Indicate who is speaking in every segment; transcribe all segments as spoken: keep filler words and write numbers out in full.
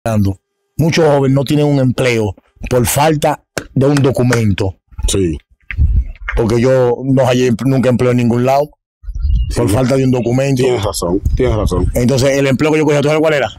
Speaker 1: Muchos jóvenes no tienen un empleo por falta de un documento.
Speaker 2: Sí.
Speaker 1: Porque yo no hallé nunca empleo en ningún lado por sí, falta de un documento.
Speaker 2: Tienes razón, tienes razón.
Speaker 1: Entonces, el empleo que yo cogí, ¿tú sabes cuál era?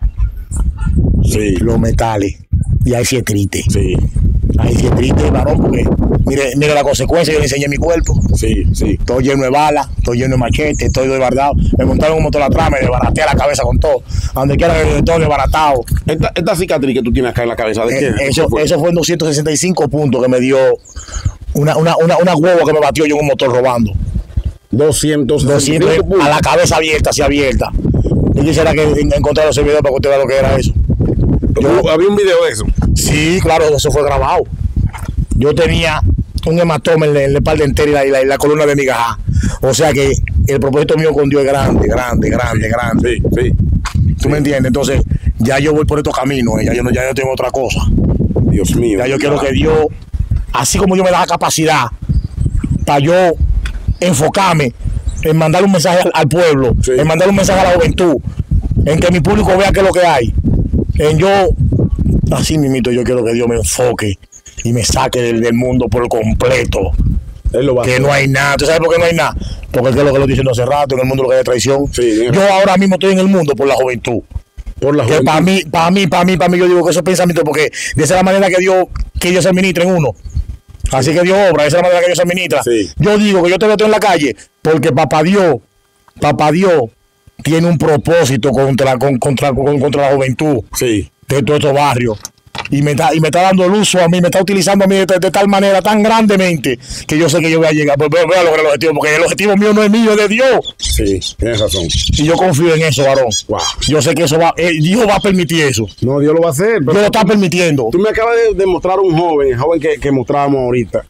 Speaker 2: Sí.
Speaker 1: Los metales. Y ahí sí es triste.
Speaker 2: Sí.
Speaker 1: Ahí sí es triste, varón, porque mire, mire la consecuencia, yo le enseñé mi cuerpo.
Speaker 2: Sí, sí.
Speaker 1: Todo lleno de balas, todo lleno de machete, todo desbaratado. Me montaron un motor atrás, me desbaraté la cabeza con todo. A donde quiera que todo desbaratado.
Speaker 2: Esta, esta cicatriz que tú tienes acá en la cabeza, ¿de
Speaker 1: eh,
Speaker 2: qué?
Speaker 1: Eso
Speaker 2: fue?
Speaker 1: eso fue en doscientos sesenta y cinco puntos que me dio una, una, una, una huevo que me batió yo en un motor robando.
Speaker 2: doscientos
Speaker 1: doscientos a la cabeza abierta, así abierta. Yo quisiera que encontrar los servidores para que usted vea lo que era eso.
Speaker 2: Yo, ¿Había un video de eso?
Speaker 1: Sí, claro, eso fue grabado. Yo tenía un hematoma en la, en la espalda entera y la, y, la, y la columna de mi gajá. O sea que el propósito mío con Dios es grande, grande, grande, grande.
Speaker 2: Sí, sí.
Speaker 1: ¿Tú sí. me entiendes? Entonces, ya yo voy por estos caminos, ya yo no, ya yo tengo otra cosa.
Speaker 2: Dios mío.
Speaker 1: Ya yo quiero que Dios, así como yo me da la capacidad para yo enfocarme en mandar un mensaje al, al pueblo, sí. en mandar un mensaje a la juventud, en que mi público vea qué es lo que hay. En yo, así mismito, yo quiero que Dios me enfoque y me saque del, del mundo por completo.
Speaker 2: Él lo va
Speaker 1: que no hay nada. ¿Tú sabes por qué no hay nada? Porque es que lo que lo estoy diciendo hace rato, en el mundo lo que hay traición.
Speaker 2: Sí,
Speaker 1: yo ahora mismo estoy en el mundo por la juventud.
Speaker 2: Por la
Speaker 1: que
Speaker 2: juventud.
Speaker 1: para mí, para mí, para mí, para mí, yo digo que esos pensamientos, porque de esa es la manera que Dios, que Dios se administra en uno. Así que Dios obra, esa es la manera que Dios se administra.
Speaker 2: Sí.
Speaker 1: Yo digo que yo te veo en la calle porque papá Dios, papá Dios tiene un propósito contra, con, contra, con, contra la juventud.
Speaker 2: Sí.
Speaker 1: De todos estos barrios. Y me, está, y me está dando el uso a mí, me está utilizando a mí de, de tal manera, tan grandemente, que yo sé que yo voy a llegar, pues voy a lograr el objetivo, porque el objetivo mío no es mío, es de Dios.
Speaker 2: Sí, tienes razón.
Speaker 1: Y yo confío en eso, varón.
Speaker 2: Wow.
Speaker 1: Yo sé que eso va, eh, Dios va a permitir eso.
Speaker 2: No, Dios lo va a hacer.
Speaker 1: Dios lo está permitiendo.
Speaker 2: Tú me acabas de, de mostrar un joven, el joven que, que mostrábamos ahorita,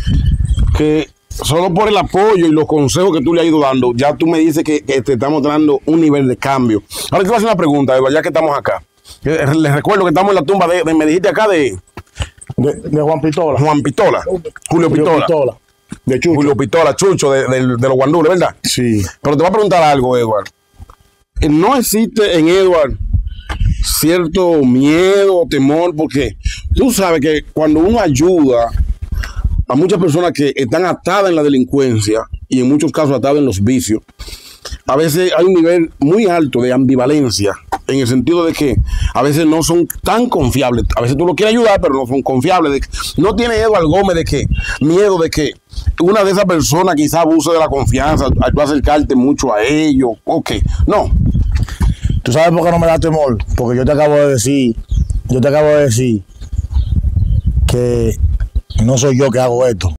Speaker 2: que solo por el apoyo y los consejos que tú le has ido dando, ya tú me dices que, que te está mostrando un nivel de cambio. Ahora te voy a hacer una pregunta, Eva, ya que estamos acá. Les recuerdo que estamos en la tumba de, de me dijiste acá de,
Speaker 1: de, de Juan Pistola.
Speaker 2: Juan Pistola. Julio, Julio Pistola.
Speaker 1: Pistola.
Speaker 2: De Chucho. Julio Pistola, Chucho, de, de, de los guandules, ¿verdad?
Speaker 1: Sí.
Speaker 2: Pero te voy a preguntar algo, Edward. ¿No existe en Edward cierto miedo o temor? Porque tú sabes que cuando uno ayuda a muchas personas que están atadas en la delincuencia y en muchos casos atadas en los vicios, a veces hay un nivel muy alto de ambivalencia, en el sentido de que a veces no son tan confiables. A veces tú lo quieres ayudar, pero no son confiables. De que, no tiene Edward Gómez de que miedo de que una de esas personas quizá abuse de la confianza, al acercarte mucho a ellos. Ok, no.
Speaker 1: ¿Tú sabes por qué no me da temor? Porque yo te acabo de decir, yo te acabo de decir que no soy yo que hago esto.